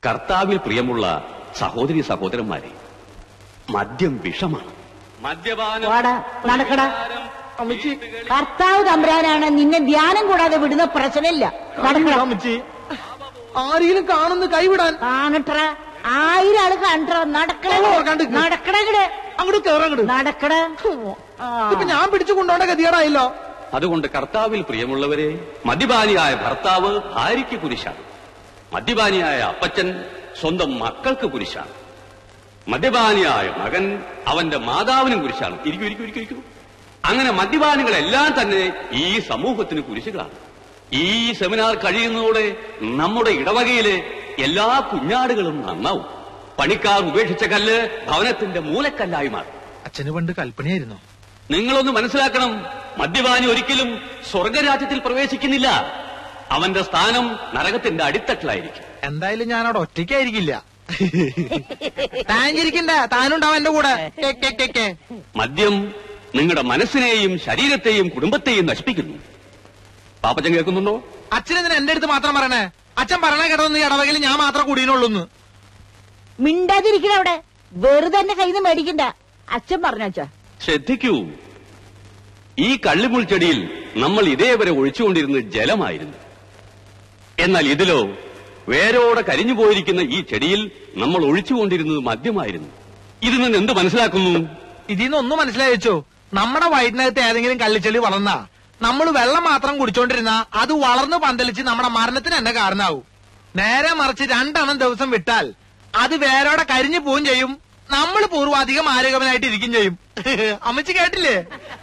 കർത്താവിൽ പ്രിയമുള്ള സഹോദരി സഹോദരന്മാരെ, മദ്യം വിഷമാണ്. നടക്കട. കർത്താവ് തമ്പുരാനാണ് നിന്നെ ധ്യാനം കൂടാതെ വിടുന്ന പ്രശ്നമില്ല. അമ്മച്ചി ആരെങ്കിലും കാണുന്ന കൈവിടാൻ കാണട്ട. 1000 ആള് കാണട്ട. നടക്കട അങ്ങോട്ട് കേറങ്ങട് നടക്കട. ഇപ്പൊ ഞാൻ പിടിച്ചു കൊണ്ടോണ്ട ഗതികേടായല്ലോ. അതുകൊണ്ട് കർത്താവിൽ പ്രിയമുള്ളവരെ, മദ്യപാനിയായ ഭർത്താവ് ഭാര്യയ്ക്ക് കുരിശാണ്. മദ്യപാനിയായ അപ്പച്ചൻ സ്വന്തം മക്കൾക്ക് കുരിശാണ്. മദ്യപാനിയായ മകൻ അവന്റെ മാതാവിനും കുരിശാണ്. ഇരിക്കൂ. അങ്ങനെ മദ്യപാനികളെല്ലാം തന്നെ ഈ സമൂഹത്തിന് കുരിശുകളാണ്. ഈ സെമിനാർ കഴിയുന്നതോടെ നമ്മുടെ ഇടവകയിലെ എല്ലാ കുഞ്ഞാടുകളും നന്നാവും. പണിക്കാർ ഉപേക്ഷിച്ച കല്ല് ഭവനത്തിന്റെ മൂലക്കല്ലായി മാറും. അച്ഛന് പണ്ട് കൽപ്പനയായിരുന്നു. നിങ്ങളൊന്ന് മനസ്സിലാക്കണം, മദ്യപാനി ഒരിക്കലും സ്വർഗരാജ്യത്തിൽ പ്രവേശിക്കുന്നില്ല. അവന്റെ സ്ഥാനം നരകത്തിന്റെ അടിത്തട്ടിലായിരിക്കും. എന്തായാലും ഞാൻ അവിടെ ഒറ്റയ്ക്കായിരിക്കില്ല. താനിരിക്കണ്ട, താനുണ്ടാവും എന്റെ കൂടെ. മദ്യം നിങ്ങളുടെ മനസ്സിനെയും ശരീരത്തെയും കുടുംബത്തെയും നശിപ്പിക്കുന്നു. പാപ്പച്ചൻ കേൾക്കുന്നുണ്ടോ? അച്ഛനെന്തിനാ എന്റെ അടുത്ത് മാത്രം പറയണേ? അച്ഛൻ പറഞ്ഞ കേട്ടതൊന്ന് ഇടവകയിൽ ഞാൻ മാത്രം കൂടിയുള്ളൂന്ന്. മിണ്ടാതിരിക്കണ അവിടെ. വെറുതെ എന്റെ കയ്യിൽ നിന്ന് മേടിക്കണ്ട. അച്ഛൻ പറഞ്ഞാ ശ്രദ്ധിക്കൂ. ഈ കള്ളിമുൾച്ചെടിയിൽ നമ്മൾ ഇതേവരെ ഒഴിച്ചുകൊണ്ടിരുന്നത് ജലമായിരുന്നു. എന്നാൽ ഇതിലോ വേരോടെ കരിഞ്ഞു പോയിരിക്കുന്ന ഈ ചെടിയിൽ നമ്മൾ ഒഴിച്ചുകൊണ്ടിരുന്നത് മദ്യമായിരുന്നു. ഇതിൽ നിന്ന് എന്ത് മനസ്സിലാക്കുന്നു? ഇതിൽ നിന്നൊന്നും മനസ്സിലായി വെച്ചോ. നമ്മുടെ വയറ്റിനകത്ത് ഏതെങ്കിലും കള്ളിച്ചെടി വളർന്നാ നമ്മൾ വെള്ളം മാത്രം കുടിച്ചോണ്ടിരുന്ന അത് വളർന്നു പന്തലിച്ച് നമ്മുടെ മരണത്തിന് തന്നെ കാരണമാവും. നേരെ മറിച്ച് 2 ദിവസം വിട്ടാൽ അത് വേരോടെ കരിഞ്ഞു പോവുകയും ചെയ്യും. നമ്മൾ പൂർവാധികം ആരോഗ്യവനായിട്ട് ഇരിക്കും ചെയ്യും. അമ്മച്ചി കേട്ടില്ലേ?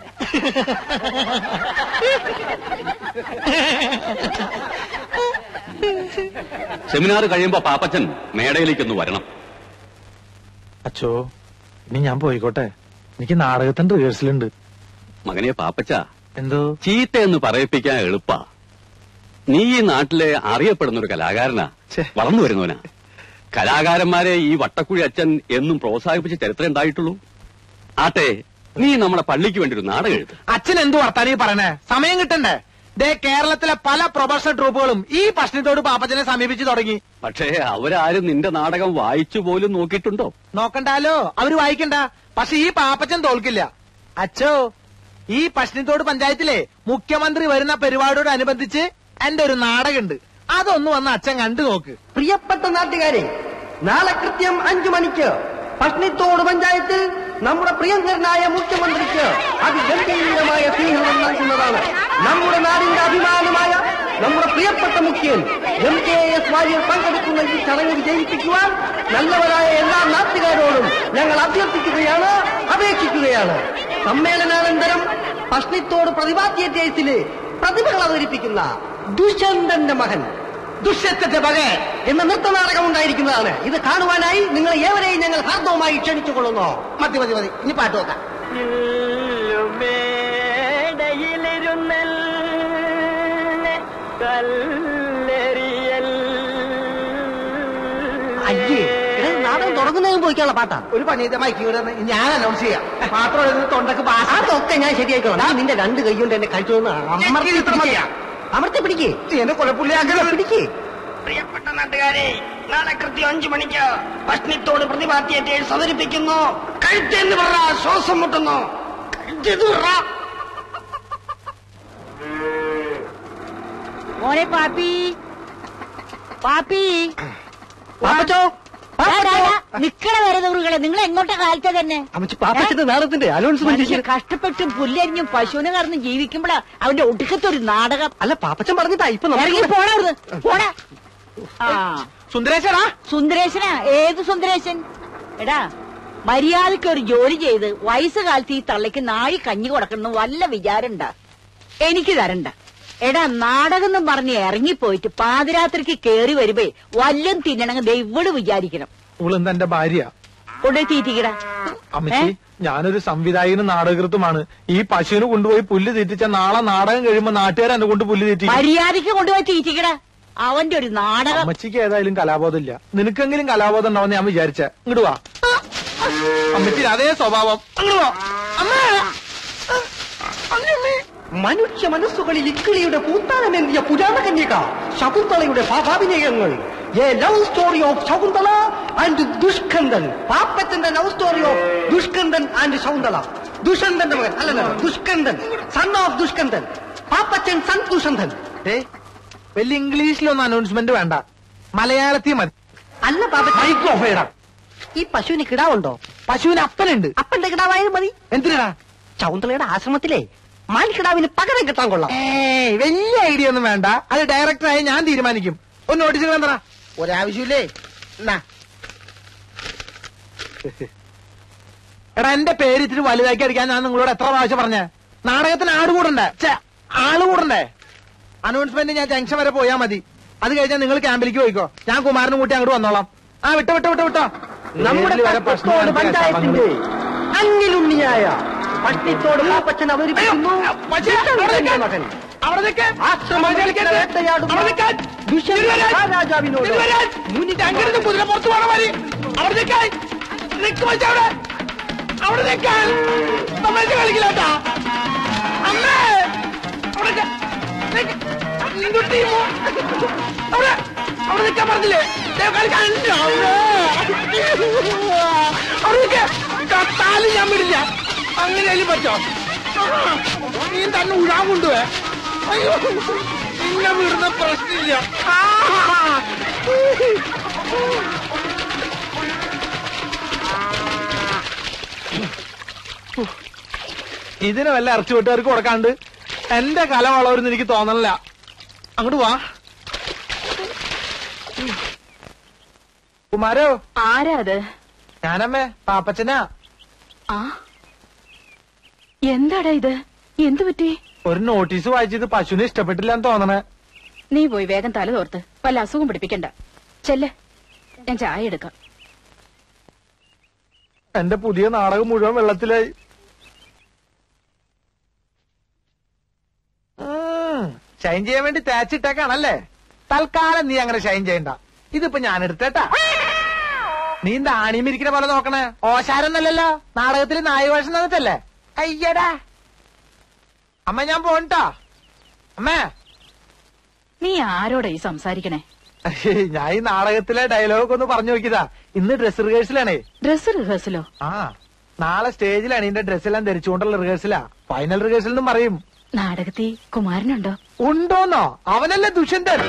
സെമിനാർ കഴിയുമ്പോ പാപ്പച്ചൻ മേടയിലേക്കൊന്ന് വരണം. അച്ചോ, ഇനി ഞാൻ പോയിക്കോട്ടെ. എനിക്ക് നാടകത്തിന്റെ റിഹേഴ്സലുണ്ട്. മകനെ പാപ്പച്ച, എന്തോ ചീത്തയെന്ന് പറയിപ്പിക്കാൻ എളുപ്പാ. നീ ഈ നാട്ടിലെ അറിയപ്പെടുന്ന ഒരു കലാകാരനാ, വളർന്നു വരുന്നവനാ. കലാകാരന്മാരെ ഈ വട്ടക്കുഴി അച്ഛൻ എന്നും പ്രോത്സാഹിപ്പിച്ച ചരിത്രം ഉണ്ടായിട്ടുള്ളൂ. ആട്ടെ, നീ നമ്മുടെ പള്ളിക്ക് വേണ്ടി ഒരു നാടകം എഴുത്. അച്ഛൻ എന്തു വർത്താനീ പറയണേ? സമയം കിട്ടണ്ടേ? ദേ, കേരളത്തിലെ പല പ്രൊഫഷണൽ ട്രൂപ്പുകളും ഈ പ്രശ്നത്തോട് പാപ്പച്ചനെ സമീപിച്ചു തുടങ്ങി. പക്ഷേ അവരാരും നിന്റെ നാടകം വായിച്ചു പോലും നോക്കിയിട്ടുണ്ടോ? നോക്കണ്ടാലോ, അവര് വായിക്കണ്ട. പക്ഷെ ഈ പാപ്പച്ചൻ തോൽക്കില്ല. അച്ഛോ, ഈ പശ്ചിമത്തോട് പഞ്ചായത്തിലെ മുഖ്യമന്ത്രി വരുന്ന പരിപാടിയോടനുബന്ധിച്ച് എന്റെ ഒരു നാടകമുണ്ട്. അതൊന്ന് വന്ന് അച്ഛൻ കണ്ടു നോക്ക്. പ്രിയപ്പെട്ട നാട്ടുകാരെ, നാളെ കൃത്യം 5 മണിക്ക് പശ്ചിമത്തോട് പഞ്ചായത്തിൽ നമ്മുടെ പ്രിയങ്കരനായ മുഖ്യമന്ത്രിക്ക് അതിഗംഭീരമായ സ്വീകരണം നൽകുന്നതാണ്. നമ്മുടെ നാടിന്റെ അഭിമാനമായ നമ്മുടെ പ്രിയപ്പെട്ട മുഖ്യൻ MKS വാര്യർ പങ്കെടുക്കുന്ന ഈ ചടങ്ങ് വിജയിപ്പിക്കുവാൻ നല്ലവരായ എല്ലാ നാട്ടുകാരോടും ഞങ്ങൾ അഭ്യർത്ഥിക്കുകയാണ്, അപേക്ഷിക്കുകയാണ്. സമ്മേളനാനന്തരം പശ്ചിമത്തോട് പ്രതിഭാ തിയേറ്റേഴ്സിലെ പ്രതിഭകൾ അവതരിപ്പിക്കുന്ന ദുഷ്യന്തന്റെ മകൻ ദുഷ്യത്തിന്റെ മകൻ എന്ന നൃത്തനാടകം ഉണ്ടായിരിക്കുന്നതാണ്. ഇത് കാണുവാനായി നിങ്ങൾ ഏവരെയും ഞങ്ങൾ ഹാർദവുമായി ക്ഷണിച്ചുകൊള്ളുന്നു. മതി, ഇനി പാട്ട് നോക്കാം. അയ്യേ, നാടകം തുടങ്ങുന്നതിന് പോയിക്കാനുള്ള പാട്ടാ. ഒരു പണിയമായി ഞാൻ അനൗൺസ് ചെയ്യാം. മാത്രം തൊണ്ടക്ക് അതൊക്കെ ഞാൻ ശരിയായിക്കോളാം. നിന്റെ 2 കൈ കൊണ്ട് എന്നെ കഴിച്ചോന്ന് അമർത്തി പിടിക്കേ. എന്നെ കൊലപ്പുള്ളിയാക്കല പിടിക്കേ. പ്രിയപ്പെട്ട നാട്ടുകാരെ, നാളെ കൃത്യം 5 മണിക്ക് പശ്ചിമത്തോട് പ്രതിഭാ തിയേറ്റേഴ്സ് അവതരിപ്പിക്കുന്നു. കഴുത്തെന്ന് പറ, ശ്വാസം മുട്ടുന്നു. മോനെ പാപ്പി, പാപ്പച്ചോ, നിക്കണ വരെ ദൂറുകളെ നിങ്ങൾ എങ്ങോട്ടാ കാലത്തെ തന്നെ? പാപ്പച്ചന്റെ നാടകത്തിന്റെ അനൗൺസ്മെന്റ്. കഷ്ടപ്പെട്ടും പുല്ലരിഞ്ഞും പശുവിനെ കറന്നും ജീവിക്കുമ്പോഴാ അവന്റെ ഒടുക്കത്തൊരു നാടകം. അല്ല, പാപ്പച്ചൻ പറഞ്ഞിട്ടാ ഇപ്പൊ പോടാ. സുന്ദരേശനാ? സുന്ദരേശനാ? ഏത് സുന്ദരേശൻ? എടാ, മര്യാദയ്ക്ക് ഒരു ജോലി ചെയ്ത് വയസ്സുകാലത്ത് ഈ തള്ളയ്ക്ക് നാഴി കഞ്ഞി കൊടുക്കണം വല്ല വിചാരണ്ട. എനിക്ക് തരണ്ട. എടാ, നാടകം എന്നും പറഞ്ഞ് ഇറങ്ങിപ്പോയിട്ട് പാതിരാത്രിക്ക് കേറി വരുമ്പോ വല്ലം തിന്നണമെങ്കിൽ ദൈവട് വിചാരിക്കണം. ഇവളെന്താ എന്റെ ഭാര്യ? കൊണ്ടേ തീറ്റിക്കടാ. അമ്മച്ചി, ഞാനൊരു സംവിധായകനും നാടകൃത്തുമാണ്. ഈ പശുവിന് കൊണ്ടുപോയി പുല്ല് തീറ്റിച്ച നാളെ നാടകം കഴിയുമ്പോ നാട്ടുകാർ എന്നെ കൊണ്ട് പുല്ല് തീറ്റി. മര്യാദയ്ക്ക് കൊണ്ടുപോയി തീറ്റിക്കടാ. അവന്റെ ഒരു നാടകം. അമ്മച്ചിക്ക് ഏതായാലും കലാബോധമില്ല. നിനക്കെങ്കിലും കലാബോധം ഉണ്ടാവും ഞാൻ വിചാരിച്ച. ഇങ്ങോട്ട് വാ. അമ്മച്ചി അതേ സ്വഭാവം. മനുഷ്യ മനസ്സുകളിൽ ഇക്കിളിയുടെ പൂത്താനമേന്തിയ പുരാണ കന്യക ശകുന്തളയുടെ ഭാവാഭിനയങ്ങൾ a love story of Shakuntala and Dushkandan. പാപ്പച്ചന്റെ love story of Dushkandan and Shakuntala. ദുഷ്യന്തന്റെ മകൻ അല്ലല്ലോ, Dushkandan, son of Dushkandan. Pappachan son Dushyanthan. വലിയ ഇംഗ്ലീഷിലൊന്നും അനൗൺസ്മെന്റ് വേണ്ട, മലയാളത്തിൽ മതി. അല്ല പാപ്പ, ഈ പശുവിന് കിടാവുണ്ടോ? പശുവിന് അപ്പനുണ്ട്. അപ്പന്റെ കിടാവായാലും മതി. എന്തിനാ? ശകുന്തളയുടെ ആശ്രമത്തിലെ മാൻകിടാവിന് പകരം കിട്ടാൻ കൊള്ളാം. വലിയ ഐഡിയ ഒന്നും വേണ്ട, അത് ഡയറക്ടറായി ഞാൻ തീരുമാനിക്കും. ഒന്ന് നോട്ടീസുകൾ എന്താ? ഒരാവശ്യമില്ലേ? എടാ, എന്റെ പേര് ഇത്തിരി വലുതാക്കി അടിക്കാൻ ഞാൻ നിങ്ങളോട് എത്ര പ്രാവശ്യം പറഞ്ഞേ? നാടകത്തിന് ആള് കൂടണ്ടേ? അനൗൺസ്മെന്റ് ഞാൻ ജംഗ്ഷൻ വരെ പോയാ മതി. അത് കഴിഞ്ഞാൽ നിങ്ങൾ ക്യാമ്പിലേക്ക് പോയിക്കോ, ഞാൻ കുമാരനും കൂട്ടി അങ്ങോട്ട് വന്നോളാം. ആ വിട്ടോ. നമ്മുടെ പട്ടത്തോട് പഞ്ചായത്തിന്റെ അന്നിലുണ്ണിയായ പട്ടിത്തോട് പാപ്പച്ചൻ അവതരിപ്പിക്കുന്നു മകൻ രാജാവിനോട് കുതിര പുറത്തു പോണ മാതിരി അവിടെ നിൽക്കാൻ നമ്മളെ കളിക്കില്ലാട്ടാ. അമ്മേ അവിടെ നിൽക്കാൻ പറഞ്ഞില്ലേ? കത്താലും ഞാൻ വിടില്ല. അങ്ങനെയാലും പറ്റോ? നീ തന്നെ ഉഴാൻ കൊണ്ടുപോയെ. അയ്യോ, നിന്നെ വിടുന്ന പ്രശ്നമില്ല. ഇതിന് വല്ല ഇറച്ചി വീട്ടുകാർക്ക് കൊടുക്കാണ്ട് എന്റെ കല വളവരുന്ന് എനിക്ക് തോന്നണില്ല. അങ്ങോട്ട് വാ. കുമാരോ, ആരാ അത്? ഞാനമ്മേ, പാപ്പച്ചനാ. ആ, എന്താടാ ഇത്? എന്തു പറ്റി? ഒരു നോട്ടീസ് വായിച്ചത് പശുവിനെ ഇഷ്ടപ്പെട്ടില്ലാന്ന് തോന്നണേ. നീ പോയി വേഗം തല തോർത്ത് വല്ല അസുഖം പിടിപ്പിക്കണ്ട. ചെല്ല്, ഞാൻ ചായ എടുക്കാം. എന്റെ പുതിയ നാടകം മുഴുവൻ വെള്ളത്തിലായി. ഷൈൻ ചെയ്യാൻ വേണ്ടി തേച്ചിട്ടേക്കാണല്ലേ? തൽക്കാലം നീ അങ്ങനെ ഷൈൻ ചെയ്യണ്ട. ഇതിപ്പോ ഞാൻ എടുത്തേട്ടാ. നീ ആണിമിരിക്കുന്ന പോലെ നോക്കണേ. ഓശാരൊന്നല്ലല്ലോ, നാടകത്തിൽ നായവേഷം തന്നിട്ടല്ലേ? അയ്യടാ അമ്മ, ഞാൻ പോണ്ടാ. അമ്മേ, നീ ആരോടാ ഈ സംസാരിക്കണേ? ഞാൻ ഈ നാടകത്തിലെ ഡയലോഗ് ഒന്ന് പറഞ്ഞു നോക്കിയതാ. ഇന്ന് ഡ്രസ് റിഹേഴ്സലാണേ. ഡ്രസ് റിഹേഴ്സലോ? ആ, നാളെ സ്റ്റേജിലാണ് ഇതിന്റെ ഡ്രസ്സെല്ലാം ധരിച്ചുകൊണ്ടുള്ള റിഹേഴ്സലാ. ഫൈനൽ റിഹേഴ്സൽ എന്നും പറയും. നാടകത്തിൽ കുമാരനുണ്ടോ? ഉണ്ടോന്നോ? അവനല്ലേ ദുഷ്യന്തൻ.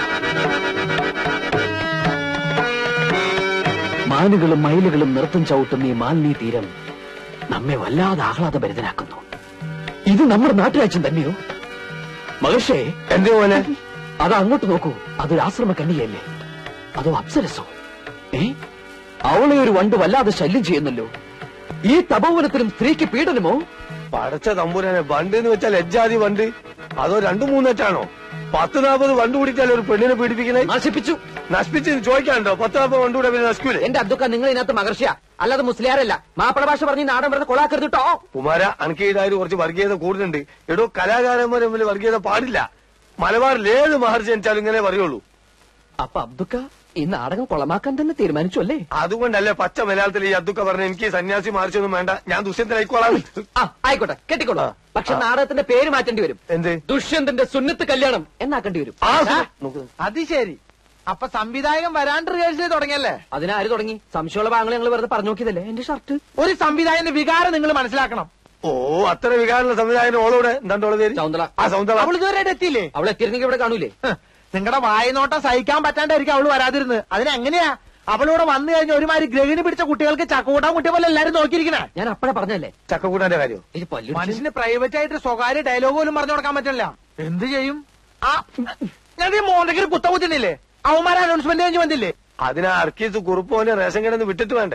മാനുകളും മയിലുകളും നൃത്തം ചവിട്ടുന്ന ഈ മാലിന്യ തീരം നമ്മെ വല്ലാതെ ആഹ്ലാദഭരിതനാക്കുന്നു. ഇത് നമ്മുടെ നാട്ടുരാജ്യം തന്നെയോ? മഹർഷേ, എന്റെ പോലെ അത് അങ്ങോട്ട് നോക്കൂ. അതൊരു ആശ്രമ കന്യകയല്ലേ? അതോ അപ്സരസോ? അവളെ ഒരു വണ്ട് വല്ലാതെ ശല്യം ചെയ്യുന്നല്ലോ. ഈ തപോവനത്തിലും സ്ത്രീക്ക് പീഡനമോ? പടച്ച തമ്പുരാനെ, വണ്ട് എന്ന് വെച്ചാൽ എജ്ജാതി വണ്ട്. അതോ 2-3 10-40 വണ്ട് കൂടിച്ചാൽ ഒരു പെണ്ണിനെ പീഡിപ്പിക്കണേ? നശിപ്പിച്ച് ചോദിക്കാനുണ്ടോ? 10-40 വണ്ട് കൂടെ പിന്നെ നശിക്കൂലേ? എന്റെ അബ്ദുക്ക, നിങ്ങൾ ഇതിനകത്ത് മഹർഷിയാ, അല്ലാതെ മുസ്ലിയാരല്ല. മാപ്പിള ഭാഷ പറഞ്ഞ് നാടൻ വെറുതെ കൊളാക്കരുത് കേട്ടോ. കുമാര, അനക്ക് ഇതായാലും കുറച്ച് വർഗീയത കൂടുതലുണ്ട്. എടോ, കലാകാരന്മാർ തമ്മിൽ വർഗീയത പാടില്ല. മലബാറിൽ ഏത് മഹർജി ജനിച്ചാലും ഇങ്ങനെ പറയുള്ളൂ. അപ്പൊ അബ്ദുക്ക ഈ നാടകം കൊളമാക്കാൻ തന്നെ തീരുമാനിച്ചു അല്ലേ? അതുകൊണ്ടല്ലേ പച്ച മലയാളത്തിൽ ഈ അബ്ദുക്ക പറഞ്ഞ എനിക്ക് സന്യാസി മാറിച്ചൊന്നും വേണ്ട, ഞാൻ ദുഷ്യന്തനായിക്കോളാം. ആയിക്കോട്ടെ, കെട്ടിക്കോളൂ. പക്ഷെ നാടകത്തിന്റെ പേര് മാറ്റേണ്ടി വരും. എന്ത്? ദുഷ്യന്തന്റെ സുന്നത്ത് കല്യാണം എന്നാക്കേണ്ടി വരും. അത് ശരി. അപ്പൊ സംവിധായകൻ വരാണ്ട് റിഹേഴ്സൽ തുടങ്ങിയല്ലേ? അതിനാര് തുടങ്ങി? സംശയമുള്ള ഭാഗങ്ങൾ ഞങ്ങൾ വെറുതെ പറഞ്ഞു നോക്കിയതല്ലേ. എന്റെ ഷർട്ട്. ഒരു സംവിധായകന്റെ വികാരം നിങ്ങൾ മനസ്സിലാക്കണം. ഓ, അത്ര വികാരമുള്ള സംവിധായകൻ ഓളോടെ എന്താണ്ടോളെ പേര്? സൗന്ദല. ആ, സൗന്ദല. അവൾ ഇതുവരെ എത്തിയില്ലേ? അവൾ എത്തിയിരുന്നെങ്കിൽ ഇവിടെ കാണൂലേ? നിങ്ങളുടെ വായനോട്ടം സഹിക്കാൻ പറ്റാണ്ടായിരിക്കും അവള് വരാതിരുന്നത്. അതിനെങ്ങനെയാ അവളിവിടെ വന്നു കഴിഞ്ഞ ഒരുമാതിരി ഗ്രഹിണി പിടിച്ച കുട്ടികൾക്ക് ചക്കൂട്ടാൻ കുട്ടിയെ പോലെ എല്ലാരും നോക്കിയിരിക്കണേ. ഞാൻ അപ്പഴേ പറഞ്ഞല്ലേ ചക്കക്കൂട്ടാന്റെ കാര്യം. മനുഷ്യന് പ്രൈവറ്റ് ആയിട്ട് സ്വകാര്യ ഡയലോഗ് പോലും പറഞ്ഞു കൊടുക്കാൻ പറ്റില്ല. എന്ത് ചെയ്യും? ഞാൻ ഈ മോന്തയ്ക്ക് കുത്തകുത്തിനില്ലേ? അവന്മാരെ അനൗൺസ്മെന്റ് കഴിഞ്ഞ് വന്നില്ലേ? അതിനാ അർക്കീസ് കുറുപ്പോനെ റേഷൻ കിടന്ന് വിട്ടിട്ട് വേണ്ടേ?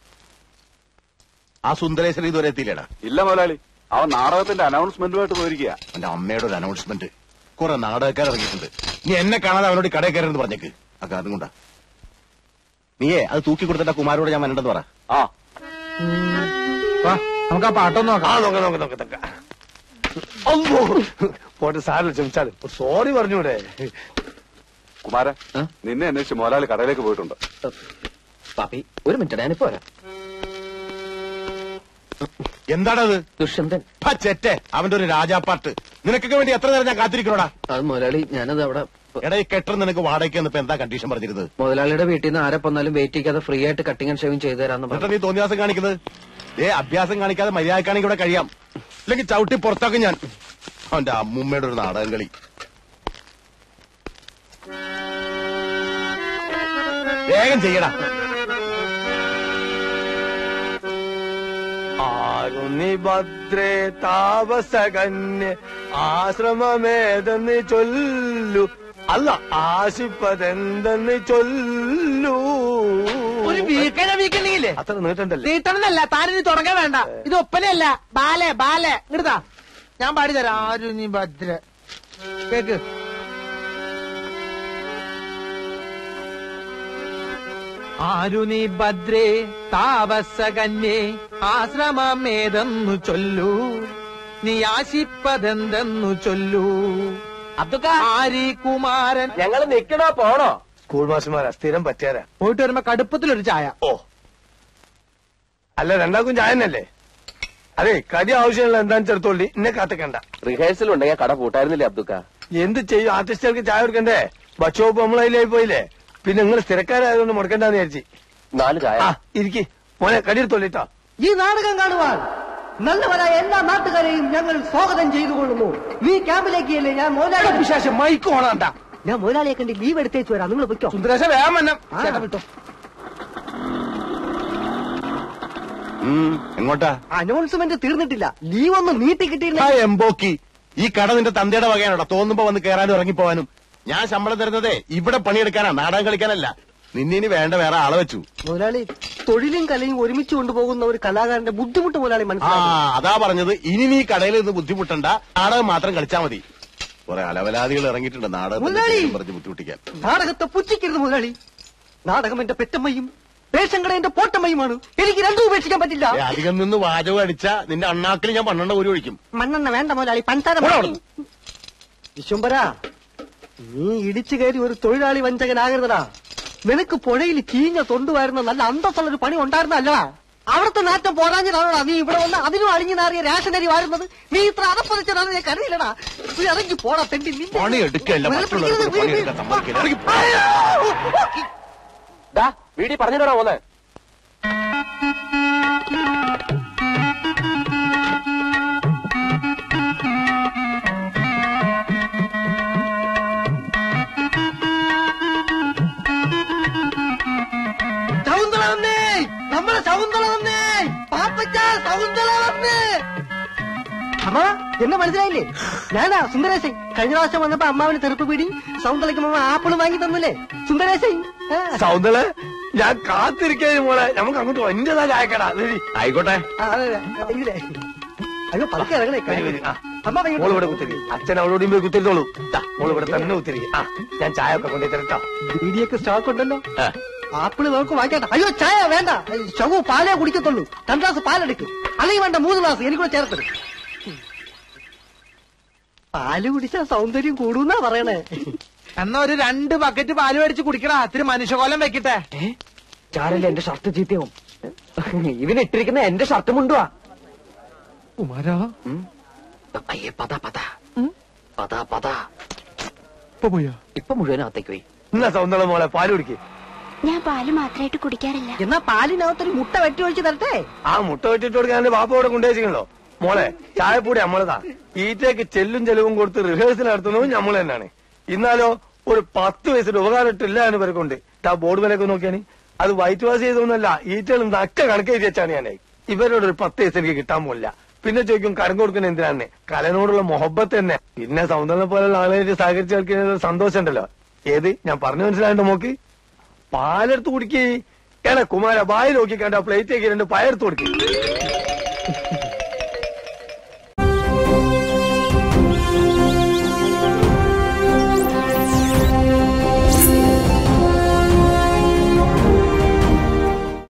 ആ സുന്ദരേശ്വരി ഇതുവരെ എത്തിയില്ലേടാ? ഇല്ല മുതലാളി, അവൻ നാടകത്തിന്റെ അനൗൺസ്മെന്റുമായിട്ട് പോയിരിക്കുക. എന്റെ അമ്മയുടെ ഒരു അനൗൺസ്മെന്റ്. കുറെ നാടകക്കാർ ഇറങ്ങിയിട്ടുണ്ട്. നീ എന്നെ കാണാതെ അവനോട് കടയിൽ കയറെന്ന് പറഞ്ഞേക്ക്. ആ കാരണം കൊണ്ടാ. നീയേ അത് തൂക്കി കൊടുത്തിട്ട് കുമാരോട് ഞാൻ വരണ്ടെന്ന് പറ. ആ, നമുക്ക് ആ പാട്ടൊന്നും നോക്കാം. പോട്ടെ, സാറിന് ക്ഷമിച്ചാലും സോറി പറഞ്ഞൂടെ? കുമാര, നിന്നെ അന്വേഷിച്ച് മുതലാളി കടയിലേക്ക് പോയിട്ടുണ്ട്. പാപ്പി, ഒരു മിനിറ്റ്, ഞാനിപ്പോ വരാം. എന്താണത്? ദുഷ്യന്തൻ. ചെറ്റെ, അവന്റെ ഒരു രാജാപ്പാട്ട്. നിനക്കൊക്കെ വേണ്ടി എത്ര നേരം ഞാൻ കാത്തിരിക്കണോടാ? അത് മുതലാളി, ഞാനത് അവിടെ ഉറപ്പ്. എടാ ഈ കെട്ടർ നിനക്ക് വാടകയ്ക്ക് ഇപ്പൊ എന്താ കണ്ടീഷൻ പറഞ്ഞിരുന്നത്? മുതലാളിയുടെ വീട്ടിൽ നിന്ന് ആരെ വന്നാലും വെയിറ്റ് ചെയ്യാതെ ഫ്രീ ആയിട്ട് കട്ടിങ് ആൻഡ് ഷേവിംഗ് ചെയ്തു തരാന്ന് എന്നിട്ട് നീ തോന്നിയാസം കാണിക്കുന്നത്? അഭ്യാസം കാണിക്കാതെ മര്യാദക്കാണെങ്കിൽ ഇവിടെ കഴിയാം, അല്ലെങ്കിൽ ചവിട്ടി പുറത്താക്കും ഞാൻ. അവന്റെ അമ്മൂമ്മയുടെ ഒരു നാടകം കളി. വേഗം ചെയ്യടാ. ആരുണി ഭദ്രേ താപസകന്യ ആശ്രമമേതെന്ന് ചൊല്ലു, അല്ല ആശിപ്പതെന്തെന്ന് ചൊല്ലു. ഒരു വീക്കണെങ്കിലേ അത്ര നീട്ടണ്ടല്ലേ? നീട്ടണമെന്നല്ല, താനിനി തുടങ്ങാൻ വേണ്ട. ഇത് ഒപ്പനയല്ല, ബാലെ ബാലെ. ഇങ്ങടുതാ, ഞാൻ പാടിത്തരാം. ആരുണി ഭദ്ര കേക്ക്. ആരുണി ഭദ്രേ താപസകന്യേ ആശ്രമമേതെന്നു ചൊല്ലു, നീ ആശിപ്പതെന്തെന്നു ചൊല്ലു. ആരി കുമാരൻ. ഞങ്ങൾ നിക്കണോ പോണോ? സ്കൂൾ മാസ്റ്റർമാരാ, സ്ഥിരം പറ്റിയാരാ. പോയിട്ട് വരുമ്പോ കടുപ്പത്തിലൊരു ചായ. ഓ അല്ല, രണ്ടാക്കും ചായ തന്നെയല്ലേ? അതെ, കടി ആവശ്യമുള്ള എന്താന്ന് ചെറുത്തോളി, എന്നെ കാത്തിക്കണ്ട. റിഹേഴ്സൽ ഉണ്ടെങ്കിൽ കട പൂട്ടായിരുന്നില്ലേ അബ്ദുക്ക? എന്ത് ചെയ്യും, ആർട്ടിസ്റ്റുകൾക്ക് ചായ കൊടുക്കണ്ടേ? ഭക്ഷോപ്പ് നമ്മളതിലായി പോയില്ലേ. പിന്നെ നിങ്ങൾ സ്ഥിരക്കാരായതുകൊണ്ട് മുടക്കണ്ടെന്ന് വിചാരിച്ചു. 4 ചായ. ഇരിക്കി മോനെ, കടിയെടുത്തോളിട്ടോ. ഈ നാടകം കാണുവാൻ നല്ലവരായ എല്ലാ നാട്ടുകാരെയും ഞങ്ങൾ സ്വാഗതം ചെയ്തുകൊള്ളുന്നു. ഈ ക്യാമ്പിലേക്കല്ലേ ഞാൻ മുതലാളി. വിശേഷം മൈക്ക് ഓണാണ്ട. ഞാൻ മുതലാളിയെ കണ്ട് ലീവ് എടുത്തേച്ചു വരാം, നിങ്ങൾ പൊയ്ക്കോ. സുന്ദരേശ വേഗം വന്നം. ചേട്ടാ വിട്ടോ. എങ്ങോട്ടാ? അനൗൺസ്മെന്റ് തീർന്നിട്ടില്ല, ലീവ് ഒന്ന് നീട്ടി കിട്ടിയില്ല. എംബോക്കി, ഈ കട നിന്റെ തന്തയുടെ വകയാണോടാ? തോന്നുമ്പോ വന്ന് കയറാനും ഇറങ്ങിപ്പോവാനും. ഞാൻ ശമ്പളം തരുന്നതേ ഇവിടെ പണിയെടുക്കാനാ, നാടകം കളിക്കാനല്ല. നിന്നിനി വേണ്ട വേറെ ആളെ വെച്ചു. മുതലാളി, തൊഴിലും കലയും ഒരുമിച്ച് കൊണ്ടുപോകുന്ന ഒരു കലാകാരന്റെ ബുദ്ധിമുട്ട് മുതലാളി മനസ്സിലാക്കി. അതാ പറഞ്ഞത്, ഇനി നീ കടയിൽ നിന്ന് ബുദ്ധിമുട്ടണ്ട, നാടകം മാത്രം കളിച്ചാ മതി. കുറെ അലവലാദികൾ ഇറങ്ങിയിട്ടുണ്ട് നാടകം പറഞ്ഞ് ബുദ്ധിമുട്ടിക്കാൻ. നാടകത്തെ പുച്ഛിക്കരുത് മുതലാളി. നാടകം എന്റെ പെറ്റമ്മയും റേഷൻ കട എന്റെ പോട്ടമ്മയുമാണ്. എനിക്ക് രണ്ടും ഉപേക്ഷിക്കാൻ പറ്റില്ല. അധികം നിന്ന് വാചകം അടിച്ചാ നിന്റെ അണ്ണാക്കിൽ ഞാൻ 12 ഒരു ഒഴിക്കും. മണ്ണെണ്ണ വേണ്ട മുതലാളി, പഞ്ചാര. വിശ്വംബര, നീ ഇടിച്ചു കയറി ഒരു തൊഴിലാളി വഞ്ചകനാകരുതടാ. നിനക്ക് പുഴയിൽ ചീഞ്ഞ തൊണ്ടുവായിരുന്ന നല്ല അന്തസ്സുള്ളൊരു പണി ഉണ്ടായിരുന്നല്ലടാ. അവിടുത്തെ നാറ്റം പോരാഞ്ഞതാണോടാ നീ ഇവിടെ വന്ന് അതിനും അഴിഞ്ഞു നാറിയ റേഷനരി വാരുന്നത്. നീ ഇത്ര അതപ്പതിച്ചതാണ് ഞാൻ കരുതില്ലടാ. നീ ഇറങ്ങി പോടാ തെണ്ടി. പണി എടുക്കല്ല, വീടി പറഞ്ഞിട്ടാ പോലെ. ശകുന്തള വന്നേ, നമ്മളെ ശകുന്തള വന്നേ, പാപ്പച്ച ശകുന്തള വന്നേ. അമ്മ എന്നെ മനസ്സിലായില്ലേ? ഞാനാ സുന്ദരേശൻ. കഴിഞ്ഞ പ്രാവശ്യം വന്നപ്പോ അമ്മാവിന് തെറുപ്പ് പീടി, ശകുന്തളയ്ക്ക് അമ്മ ആപ്പിള് വാങ്ങി തന്നില്ലേ സുന്ദരേശൻ. സൗന്ദര്യ, ഞാൻ കാത്തിരിക്കാനും മോളെ. നമുക്ക് അങ്ങോട്ട് എന്റേതാ ചായക്കടാ. ആയിക്കോട്ടെ. അയ്യോ പതുക്കെ ഇറങ്ങണേ. അമ്മ മോള് ഇവിടെ കുത്തിരി, അച്ഛൻ അവളോടും പോയി കുത്തിരിത്തോളൂ. മോള് ഇവിടെ തന്നെ കുത്തിരി. ഞാൻ ചായ ഒക്കെ കൊണ്ടു തരട്ടോ. ബീഡിയൊക്കെ സ്റ്റോക്ക് ഉണ്ടല്ലോ. ആപ്പിള് നമുക്ക് വാങ്ങിക്കട്ടെ. അയ്യോ ചായ വേണ്ട, ശവു പാലേ കുടിക്കത്തുള്ളൂ. 2 ഗ്ലാസ് പാലെടുക്കും, അല്ലെങ്കിൽ വേണ്ട 3 ഗ്ലാസ് എനിക്കൂടെ ചേർത്തത്. പാല് കുടിച്ചാൽ സൗന്ദര്യം കൂടുന്നാ പറയണേ. എന്നാ ഒരു 2 ബക്കറ്റ് പാല് മേടിച്ച് കുടിക്കടാ. ഇത്തിരി മനുഷ്യകോലം വെക്കട്ടെ. ചാരല്ലേ എന്റെ ഷർട്ട് ചീത്തയാവും. ഇവനിട്ടിരിക്കുന്ന എന്റെ ഷർട്ട് മുണ്ടുവാ. കുമാരാ, അയ്യേ പത പത പത പത. പോയാ ഇപ്പൊ മുഴുവനകത്തേക്ക് പോയി. എന്നാ സൗന്ദര്യ മോളെ പാല് കുടിക്കേ. ഞാൻ പാല് മാത്രമായിട്ട് കുടിക്കാറില്ല. എന്നാ പാലിനകത്തൊരു മുട്ട വെട്ടി ഒഴിച്ച് തരട്ടെ. ആ മുട്ട വെട്ടിട്ട് കൊടുക്കാൻ ബാപ്പ ഇവിടെ കൊണ്ടുവച്ചിട്ടുണ്ടോ? മോളെ ചായപ്പൊടി നമ്മളതാ. ഈറ്റയ്ക്ക് ചെല്ലും ചെലവും കൊടുത്ത് റിഹേഴ്സൽ നടത്തുന്നതും നമ്മൾ തന്നെയാണ്. ഇന്നാലോ ഒരു 10 വയസ്സിന്റെ ഉപകാരമിട്ടില്ല എന്ന് പേർക്കുണ്ട്. ആ ബോർഡ് വിലയൊക്കെ നോക്കിയാണ്. അത് വൈറ്റ് വാഷ് ചെയ്തൊന്നുമല്ല, ഈറ്റകൾ നക്ക കണക്ക് എഴുതി വെച്ചാണ് ഞാൻ. ഇവരോട് ഒരു 10 വയസ്സ് എനിക്ക് കിട്ടാൻ പോലില്ല. പിന്നെ ചോദിക്കും കരം കൊടുക്കുന്ന എന്തിനാണ്? കലനോടുള്ള മൊഹബത്ത് തന്നെ. പിന്നെ സൗന്ദര്യം പോലുള്ള ആളുകളായിട്ട് സഹകരിച്ച് കളിക്കുന്ന സന്തോഷം ഉണ്ടല്ലോ. ഏത് ഞാൻ പറഞ്ഞു മനസ്സിലായിട്ട് നോക്ക്. പാലെടുത്ത് കുടിക്കേ. ഏടാ കുമാര, ബായി നോക്കി കണ്ട പ്ലേറ്റ് ആക്കി 2 പയർത്ത് കൊടുക്കേ.